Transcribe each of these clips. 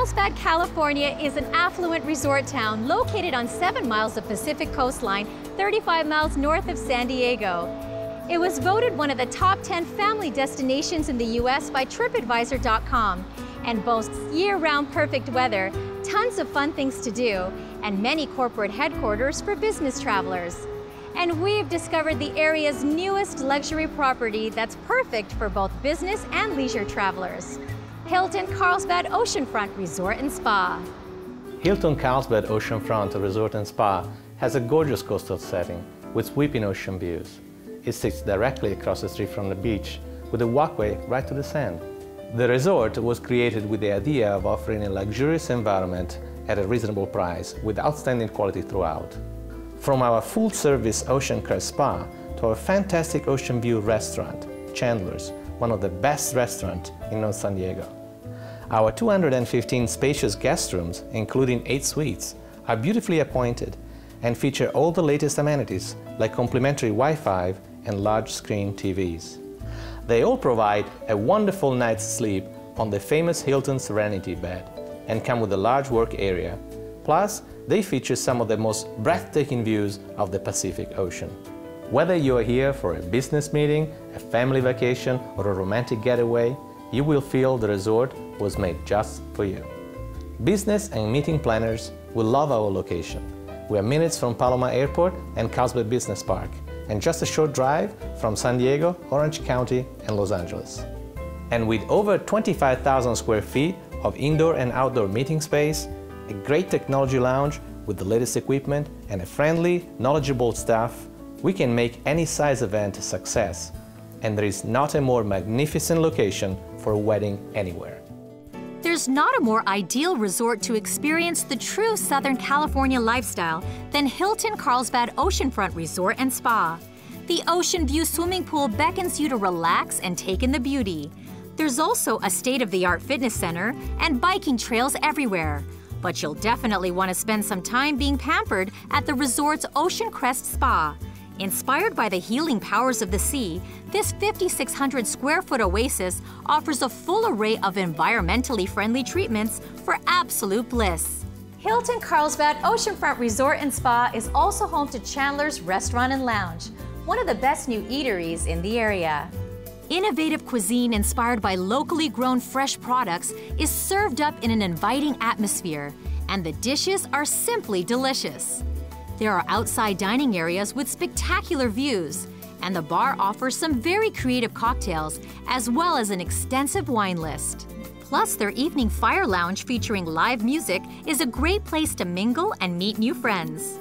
Carlsbad, California is an affluent resort town located on 7 miles of Pacific coastline, 35 miles north of San Diego. It was voted one of the top 10 family destinations in the U.S. by TripAdvisor.com and boasts year-round perfect weather, tons of fun things to do, and many corporate headquarters for business travelers. And we've discovered the area's newest luxury property that's perfect for both business and leisure travelers. Hilton Carlsbad Oceanfront Resort and Spa. Hilton Carlsbad Oceanfront Resort and Spa has a gorgeous coastal setting with sweeping ocean views. It sits directly across the street from the beach with a walkway right to the sand. The resort was created with the idea of offering a luxurious environment at a reasonable price with outstanding quality throughout. From our full-service Ocean Crest Spa to our fantastic ocean view restaurant, Chandler's, one of the best restaurants in North San Diego. Our 215 spacious guest rooms, including 8 suites, are beautifully appointed and feature all the latest amenities like complimentary Wi-Fi and large-screen TVs. They all provide a wonderful night's sleep on the famous Hilton Serenity bed and come with a large work area. Plus, they feature some of the most breathtaking views of the Pacific Ocean. Whether you are here for a business meeting, a family vacation, or a romantic getaway, you will feel the resort was made just for you. Business and meeting planners will love our location. We are minutes from Paloma Airport and Carlsbad Business Park, and just a short drive from San Diego, Orange County, and Los Angeles. And with over 25,000 square feet of indoor and outdoor meeting space, a great technology lounge with the latest equipment, and a friendly, knowledgeable staff, we can make any size event a success. And there is not a more magnificent location for a wedding anywhere. There's not a more ideal resort to experience the true Southern California lifestyle than Hilton Carlsbad Oceanfront Resort and Spa. The Ocean View swimming pool beckons you to relax and take in the beauty. There's also a state-of-the-art fitness center and biking trails everywhere. But you'll definitely want to spend some time being pampered at the resort's Ocean Crest Spa. Inspired by the healing powers of the sea, this 5,600 square foot oasis offers a full array of environmentally friendly treatments for absolute bliss. Hilton Carlsbad Oceanfront Resort and Spa is also home to Chandler's Restaurant and Lounge, one of the best new eateries in the area. Innovative cuisine inspired by locally grown fresh products is served up in an inviting atmosphere, and the dishes are simply delicious. There are outside dining areas with spectacular views, and the bar offers some very creative cocktails as well as an extensive wine list. Plus, their evening fire lounge featuring live music is a great place to mingle and meet new friends.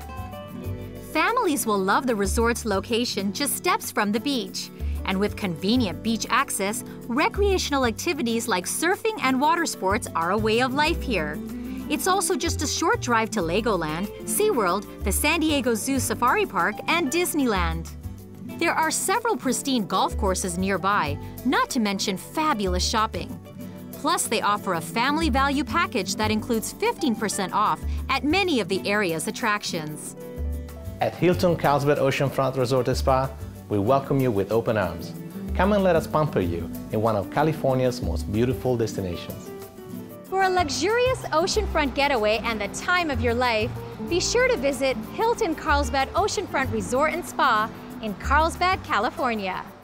Families will love the resort's location just steps from the beach. And with convenient beach access, recreational activities like surfing and water sports are a way of life here. It's also just a short drive to Legoland, SeaWorld, the San Diego Zoo Safari Park, and Disneyland. There are several pristine golf courses nearby, not to mention fabulous shopping. Plus, they offer a family value package that includes 15% off at many of the area's attractions. At Hilton Carlsbad Oceanfront Resort and Spa, we welcome you with open arms. Come and let us pamper you in one of California's most beautiful destinations. For a luxurious oceanfront getaway and the time of your life, be sure to visit Hilton Carlsbad Oceanfront Resort and Spa in Carlsbad, California.